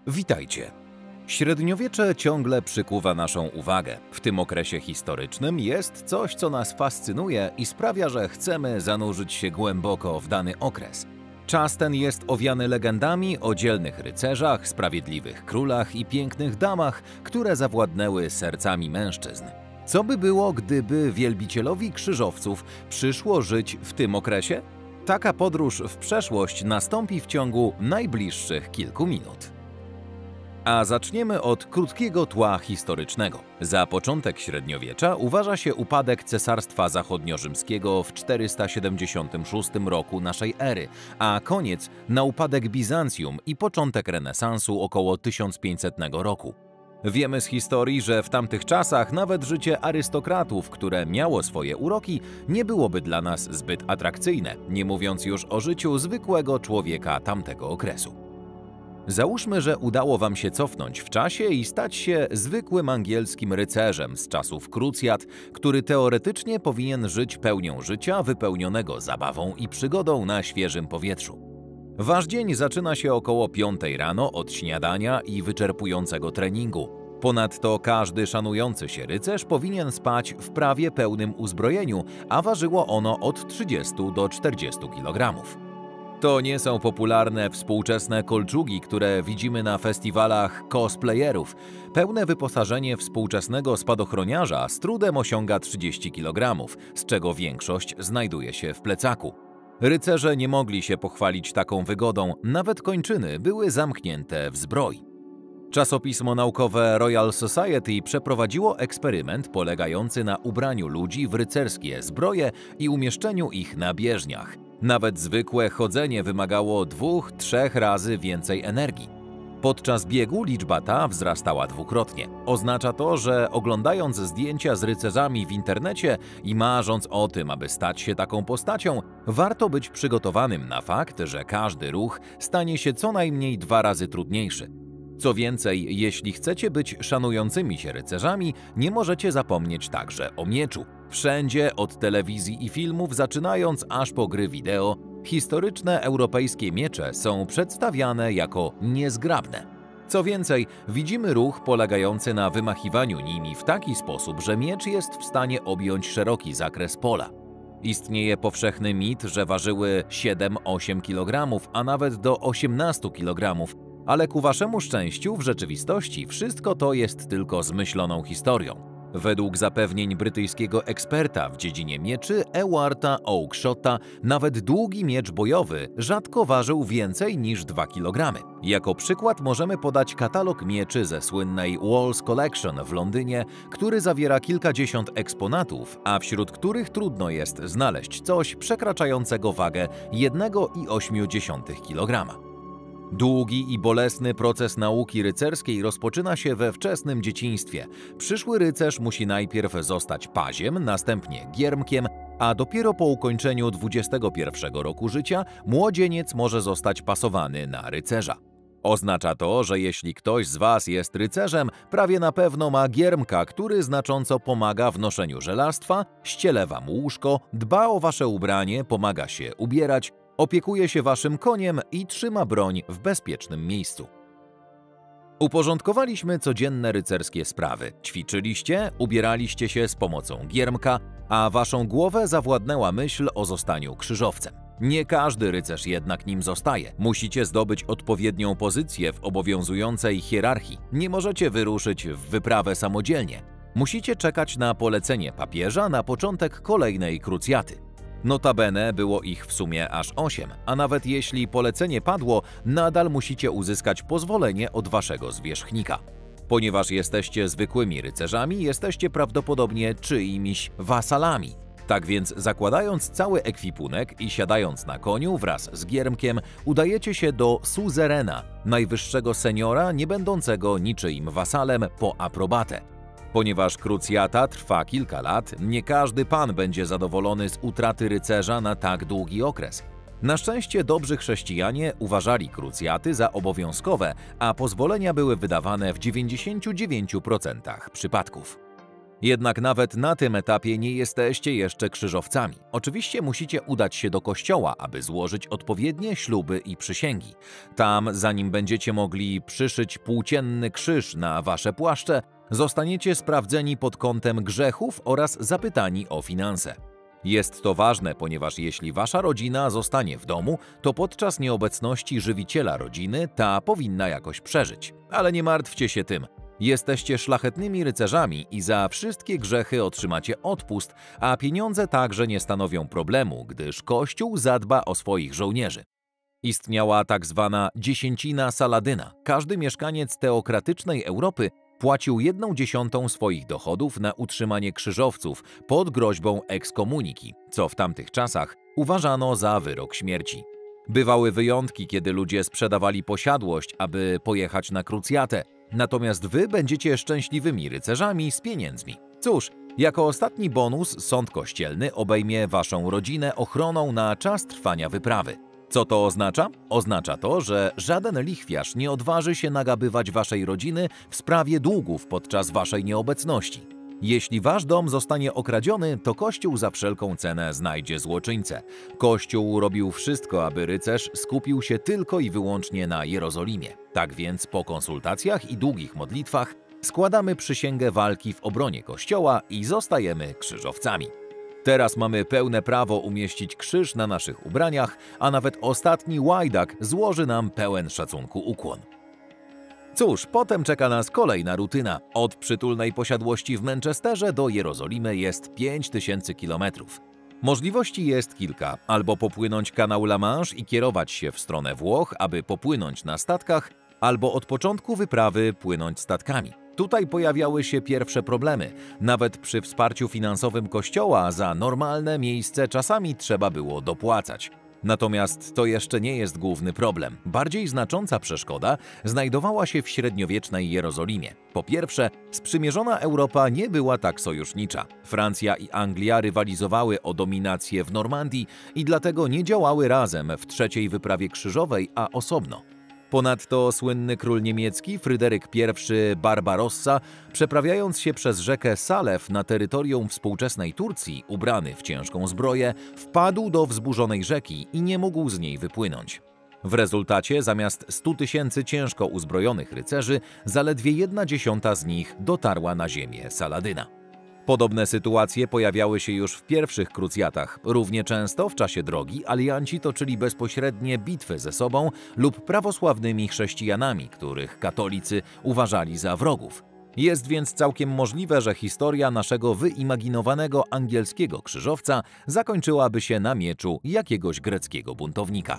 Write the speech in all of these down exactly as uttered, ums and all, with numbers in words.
Witajcie! Średniowiecze ciągle przykuwa naszą uwagę. W tym okresie historycznym jest coś, co nas fascynuje i sprawia, że chcemy zanurzyć się głęboko w dany okres. Czas ten jest owiany legendami o dzielnych rycerzach, sprawiedliwych królach i pięknych damach, które zawładnęły sercami mężczyzn. Co by było, gdyby wielbicielowi krzyżowców przyszło żyć w tym okresie? Taka podróż w przeszłość nastąpi w ciągu najbliższych kilku minut. A zaczniemy od krótkiego tła historycznego. Za początek średniowiecza uważa się upadek Cesarstwa Zachodniorzymskiego w czterysta siedemdziesiątym szóstym roku naszej ery, a koniec na upadek Bizancjum i początek renesansu około tysiąc pięćsetnego roku. Wiemy z historii, że w tamtych czasach nawet życie arystokratów, które miało swoje uroki, nie byłoby dla nas zbyt atrakcyjne, nie mówiąc już o życiu zwykłego człowieka tamtego okresu. Załóżmy, że udało wam się cofnąć w czasie i stać się zwykłym angielskim rycerzem z czasów krucjat, który teoretycznie powinien żyć pełnią życia wypełnionego zabawą i przygodą na świeżym powietrzu. Wasz dzień zaczyna się około piątej rano od śniadania i wyczerpującego treningu. Ponadto każdy szanujący się rycerz powinien spać w prawie pełnym uzbrojeniu, a ważyło ono od trzydziestu do czterdziestu kilogramów. To nie są popularne współczesne kolczugi, które widzimy na festiwalach cosplayerów. Pełne wyposażenie współczesnego spadochroniarza z trudem osiąga trzydzieści kilogramów, z czego większość znajduje się w plecaku. Rycerze nie mogli się pochwalić taką wygodą, nawet kończyny były zamknięte w zbroi. Czasopismo naukowe Royal Society przeprowadziło eksperyment polegający na ubraniu ludzi w rycerskie zbroje i umieszczeniu ich na bieżniach. Nawet zwykłe chodzenie wymagało dwóch, trzech razy więcej energii. Podczas biegu liczba ta wzrastała dwukrotnie. Oznacza to, że oglądając zdjęcia z rycerzami w internecie i marząc o tym, aby stać się taką postacią, warto być przygotowanym na fakt, że każdy ruch stanie się co najmniej dwa razy trudniejszy. Co więcej, jeśli chcecie być szanującymi się rycerzami, nie możecie zapomnieć także o mieczu. Wszędzie, od telewizji i filmów, zaczynając aż po gry wideo, historyczne europejskie miecze są przedstawiane jako niezgrabne. Co więcej, widzimy ruch polegający na wymachiwaniu nimi w taki sposób, że miecz jest w stanie objąć szeroki zakres pola. Istnieje powszechny mit, że ważyły siedem do ośmiu kilogramów, a nawet do osiemnastu kilogramów, ale ku waszemu szczęściu w rzeczywistości wszystko to jest tylko zmyśloną historią. Według zapewnień brytyjskiego eksperta w dziedzinie mieczy Ewarta Oakeshota nawet długi miecz bojowy rzadko ważył więcej niż dwa kilogramy. Jako przykład możemy podać katalog mieczy ze słynnej Walls Collection w Londynie, który zawiera kilkadziesiąt eksponatów, a wśród których trudno jest znaleźć coś przekraczającego wagę jeden i osiem dziesiątych kilograma. Długi i bolesny proces nauki rycerskiej rozpoczyna się we wczesnym dzieciństwie. Przyszły rycerz musi najpierw zostać paziem, następnie giermkiem, a dopiero po ukończeniu dwudziestego pierwszego roku życia młodzieniec może zostać pasowany na rycerza. Oznacza to, że jeśli ktoś z was jest rycerzem, prawie na pewno ma giermka, który znacząco pomaga w noszeniu żelastwa, ściele wam łóżko, dba o wasze ubranie, pomaga się ubierać, opiekuje się waszym koniem i trzyma broń w bezpiecznym miejscu. Uporządkowaliśmy codzienne rycerskie sprawy. Ćwiczyliście, ubieraliście się z pomocą giermka, a waszą głowę zawładnęła myśl o zostaniu krzyżowcem. Nie każdy rycerz jednak nim zostaje. Musicie zdobyć odpowiednią pozycję w obowiązującej hierarchii. Nie możecie wyruszyć w wyprawę samodzielnie. Musicie czekać na polecenie papieża na początek kolejnej krucjaty. Notabene było ich w sumie aż osiem, a nawet jeśli polecenie padło, nadal musicie uzyskać pozwolenie od waszego zwierzchnika. Ponieważ jesteście zwykłymi rycerzami, jesteście prawdopodobnie czyimiś wasalami. Tak więc zakładając cały ekwipunek i siadając na koniu wraz z giermkiem, udajecie się do suzerena, najwyższego seniora, nie będącego niczyim wasalem, po aprobatę. Ponieważ krucjata trwa kilka lat, nie każdy pan będzie zadowolony z utraty rycerza na tak długi okres. Na szczęście dobrzy chrześcijanie uważali krucjaty za obowiązkowe, a pozwolenia były wydawane w dziewięćdziesięciu dziewięciu procentach przypadków. Jednak nawet na tym etapie nie jesteście jeszcze krzyżowcami. Oczywiście musicie udać się do kościoła, aby złożyć odpowiednie śluby i przysięgi. Tam, zanim będziecie mogli przyszyć płócienny krzyż na wasze płaszcze, zostaniecie sprawdzeni pod kątem grzechów oraz zapytani o finanse. Jest to ważne, ponieważ jeśli wasza rodzina zostanie w domu, to podczas nieobecności żywiciela rodziny ta powinna jakoś przeżyć. Ale nie martwcie się tym. Jesteście szlachetnymi rycerzami i za wszystkie grzechy otrzymacie odpust, a pieniądze także nie stanowią problemu, gdyż Kościół zadba o swoich żołnierzy. Istniała tak zwana dziesięcina Saladyna. Każdy mieszkaniec teokratycznej Europy płacił jedną dziesiątą swoich dochodów na utrzymanie krzyżowców pod groźbą ekskomuniki, co w tamtych czasach uważano za wyrok śmierci. Bywały wyjątki, kiedy ludzie sprzedawali posiadłość, aby pojechać na krucjatę, natomiast wy będziecie szczęśliwymi rycerzami z pieniędzmi. Cóż, jako ostatni bonus sąd kościelny obejmie waszą rodzinę ochroną na czas trwania wyprawy. Co to oznacza? Oznacza to, że żaden lichwiarz nie odważy się nagabywać waszej rodziny w sprawie długów podczas waszej nieobecności. Jeśli wasz dom zostanie okradziony, to Kościół za wszelką cenę znajdzie złoczyńcę. Kościół robił wszystko, aby rycerz skupił się tylko i wyłącznie na Jerozolimie. Tak więc po konsultacjach i długich modlitwach składamy przysięgę walki w obronie Kościoła i zostajemy krzyżowcami. Teraz mamy pełne prawo umieścić krzyż na naszych ubraniach, a nawet ostatni łajdak złoży nam pełen szacunku ukłon. Cóż, potem czeka nas kolejna rutyna. Od przytulnej posiadłości w Manchesterze do Jerozolimy jest pięć tysięcy kilometrów. Możliwości jest kilka. Albo popłynąć kanał La Manche i kierować się w stronę Włoch, aby popłynąć na statkach, albo od początku wyprawy płynąć statkami. Tutaj pojawiały się pierwsze problemy. Nawet przy wsparciu finansowym Kościoła za normalne miejsce czasami trzeba było dopłacać. Natomiast to jeszcze nie jest główny problem. Bardziej znacząca przeszkoda znajdowała się w średniowiecznej Jerozolimie. Po pierwsze, sprzymierzona Europa nie była tak sojusznicza. Francja i Anglia rywalizowały o dominację w Normandii i dlatego nie działały razem w trzeciej wyprawie krzyżowej, a osobno. Ponadto słynny król niemiecki Fryderyk I Barbarossa, przeprawiając się przez rzekę Salew na terytorium współczesnej Turcji, ubrany w ciężką zbroję, wpadł do wzburzonej rzeki i nie mógł z niej wypłynąć. W rezultacie zamiast stu tysięcy ciężko uzbrojonych rycerzy, zaledwie jedna dziesiąta z nich dotarła na ziemię Saladyna. Podobne sytuacje pojawiały się już w pierwszych krucjatach. Równie często w czasie drogi alianci toczyli bezpośrednie bitwy ze sobą lub prawosławnymi chrześcijanami, których katolicy uważali za wrogów. Jest więc całkiem możliwe, że historia naszego wyimaginowanego angielskiego krzyżowca zakończyłaby się na mieczu jakiegoś greckiego buntownika.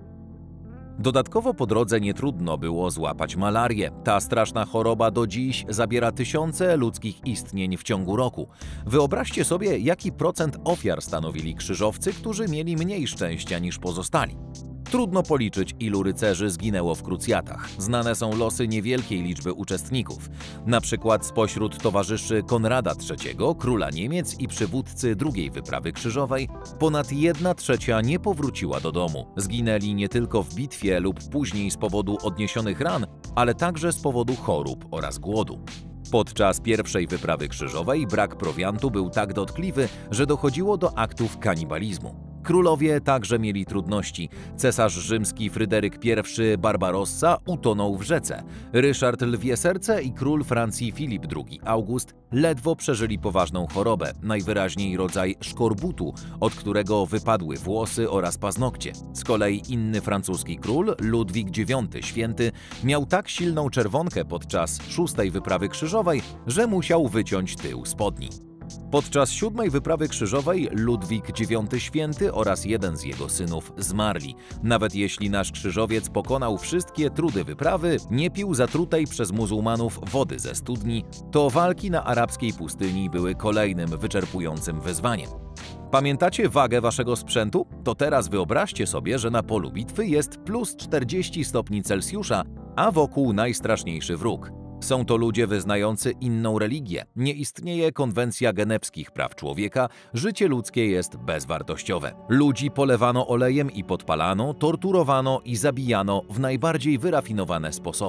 Dodatkowo po drodze nie trudno było złapać malarię. Ta straszna choroba do dziś zabiera tysiące ludzkich istnień w ciągu roku. Wyobraźcie sobie, jaki procent ofiar stanowili krzyżowcy, którzy mieli mniej szczęścia niż pozostali. Trudno policzyć, ilu rycerzy zginęło w krucjatach. Znane są losy niewielkiej liczby uczestników. Na przykład spośród towarzyszy Konrada trzeciego, króla Niemiec i przywódcy drugiej wyprawy krzyżowej, ponad jedna trzecia nie powróciła do domu. Zginęli nie tylko w bitwie lub później z powodu odniesionych ran, ale także z powodu chorób oraz głodu. Podczas pierwszej wyprawy krzyżowej brak prowiantu był tak dotkliwy, że dochodziło do aktów kanibalizmu. Królowie także mieli trudności. Cesarz rzymski Fryderyk I Barbarossa utonął w rzece. Ryszard Lwie Serce i król Francji Filip drugi August ledwo przeżyli poważną chorobę, najwyraźniej rodzaj szkorbutu, od którego wypadły włosy oraz paznokcie. Z kolei inny francuski król, Ludwik dziewiąty Święty, miał tak silną czerwonkę podczas szóstej wyprawy krzyżowej, że musiał wyciąć tył spodni. Podczas siódmej wyprawy krzyżowej Ludwik dziewiąty Święty oraz jeden z jego synów zmarli. Nawet jeśli nasz krzyżowiec pokonał wszystkie trudy wyprawy, nie pił zatrutej przez muzułmanów wody ze studni, to walki na arabskiej pustyni były kolejnym wyczerpującym wyzwaniem. Pamiętacie wagę waszego sprzętu? To teraz wyobraźcie sobie, że na polu bitwy jest plus czterdzieści stopni Celsjusza, a wokół najstraszniejszy wróg. Są to ludzie wyznający inną religię. Nie istnieje konwencja genewskich praw człowieka, życie ludzkie jest bezwartościowe. Ludzi polewano olejem i podpalano, torturowano i zabijano w najbardziej wyrafinowane sposoby.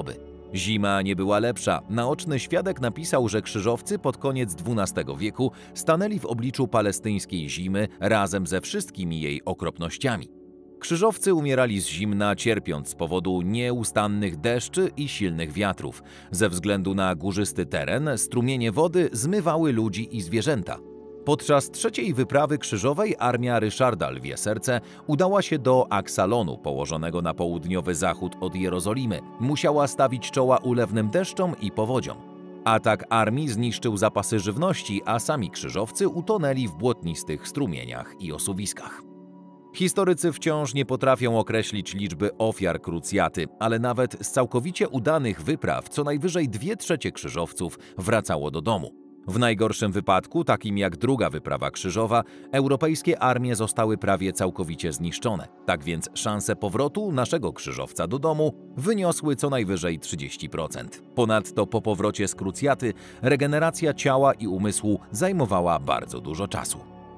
Zima nie była lepsza. Naoczny świadek napisał, że krzyżowcy pod koniec dwunastego wieku stanęli w obliczu palestyńskiej zimy razem ze wszystkimi jej okropnościami. Krzyżowcy umierali z zimna, cierpiąc z powodu nieustannych deszczy i silnych wiatrów. Ze względu na górzysty teren, strumienie wody zmywały ludzi i zwierzęta. Podczas trzeciej wyprawy krzyżowej armia Ryszarda Lwie Serce udała się do Aksalonu, położonego na południowy zachód od Jerozolimy. Musiała stawić czoła ulewnym deszczom i powodziom. Atak armii zniszczył zapasy żywności, a sami krzyżowcy utonęli w błotnistych strumieniach i osuwiskach. Historycy wciąż nie potrafią określić liczby ofiar krucjaty, ale nawet z całkowicie udanych wypraw co najwyżej dwie trzecie krzyżowców wracało do domu. W najgorszym wypadku, takim jak druga wyprawa krzyżowa, europejskie armie zostały prawie całkowicie zniszczone. Tak więc szanse powrotu naszego krzyżowca do domu wyniosły co najwyżej trzydzieści procent. Ponadto po powrocie z krucjaty regeneracja ciała i umysłu zajmowała bardzo dużo czasu.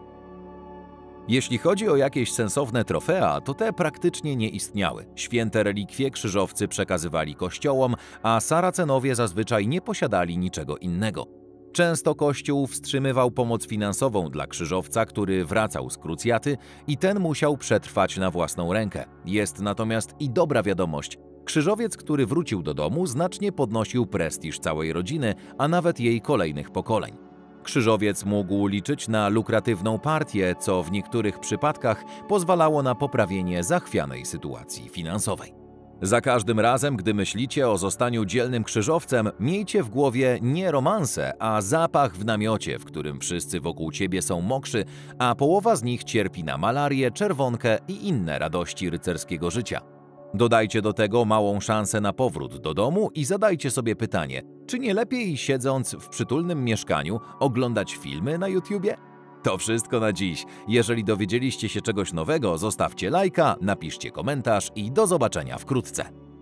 Jeśli chodzi o jakieś sensowne trofea, to te praktycznie nie istniały. Święte relikwie krzyżowcy przekazywali kościołom, a Saracenowie zazwyczaj nie posiadali niczego innego. Często Kościół wstrzymywał pomoc finansową dla krzyżowca, który wracał z krucjaty i ten musiał przetrwać na własną rękę. Jest natomiast i dobra wiadomość. Krzyżowiec, który wrócił do domu, znacznie podnosił prestiż całej rodziny, a nawet jej kolejnych pokoleń. Krzyżowiec mógł liczyć na lukratywną partię, co w niektórych przypadkach pozwalało na poprawienie zachwianej sytuacji finansowej. Za każdym razem, gdy myślicie o zostaniu dzielnym krzyżowcem, miejcie w głowie nie romanse, a zapach w namiocie, w którym wszyscy wokół ciebie są mokrzy, a połowa z nich cierpi na malarię, czerwonkę i inne radości rycerskiego życia. Dodajcie do tego małą szansę na powrót do domu i zadajcie sobie pytanie, czy nie lepiej siedząc w przytulnym mieszkaniu oglądać filmy na YouTubie? To wszystko na dziś. Jeżeli dowiedzieliście się czegoś nowego, zostawcie lajka, napiszcie komentarz i do zobaczenia wkrótce.